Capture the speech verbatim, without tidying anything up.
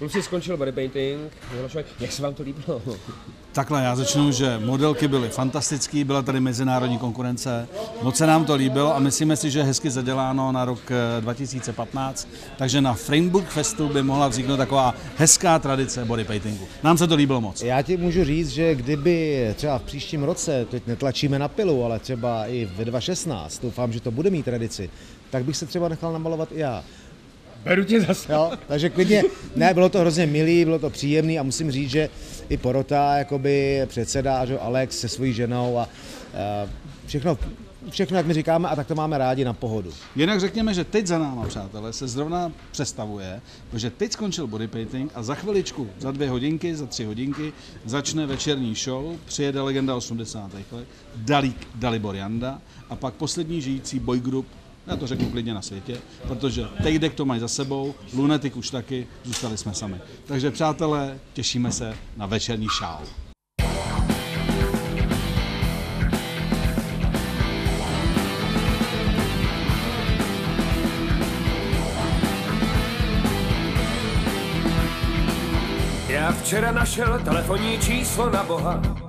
Kluci, skončil bodypainting, jak se vám to líbilo? Takhle, já začnu, že modelky byly fantastický, byla tady mezinárodní konkurence, moc se nám to líbilo a myslíme si, že je hezky zaděláno na rok dva tisíce patnáct, takže na Framework Festu by mohla vzniknout taková hezká tradice bodypaintingu. Nám se to líbilo moc. Já ti můžu říct, že kdyby třeba v příštím roce, teď netlačíme na pilu, ale třeba i ve dva tisíce šestnáct, doufám, že to bude mít tradici, tak bych se třeba nechal namalovat i já. Beru tě zase. Jo, takže klidně, ne, bylo to hrozně milý, bylo to příjemný a musím říct, že i porota, jakoby předseda, že Alex se svojí ženou a, a všechno, všechno, jak my říkáme, a tak to máme rádi na pohodu. Jinak řekněme, že teď za náma, přátelé, se zrovna přestavuje, protože teď skončil bodypainting a za chviličku, za dvě hodinky, za tři hodinky začne večerní show, přijede legenda osmdesátých let, Dalík Dalibor Janda a pak poslední žijící boy group, já to řeknu klidně na světě, protože Tejdek to mají za sebou, Lunatic už taky, zůstali jsme sami. Takže přátelé, těšíme se na večerní show. Já včera našel telefonní číslo na Boha,